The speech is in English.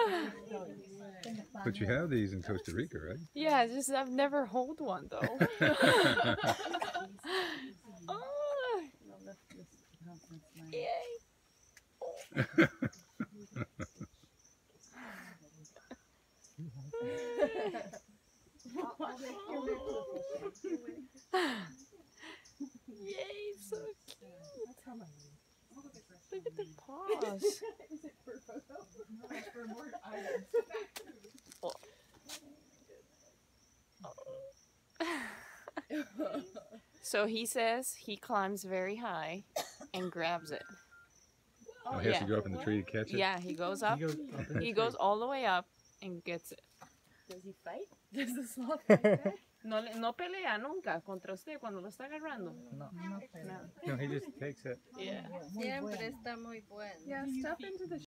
But you have these in Costa Rica, right? Yeah, it's just I've never held one though. Oh, yay! Yay, so cute. Look at the paws. Is it for photo? No, it's for more items. So he says he climbs very high and grabs it. Oh, he has to go up in the tree to catch it? Yeah, he goes up. He goes all the way up and gets it. Does he fight? Does the sloth fight back? No pelea nunca contra usted cuando lo está agarrando. No, he just takes it. Yeah. Siempre está muy bueno. Yeah, step into the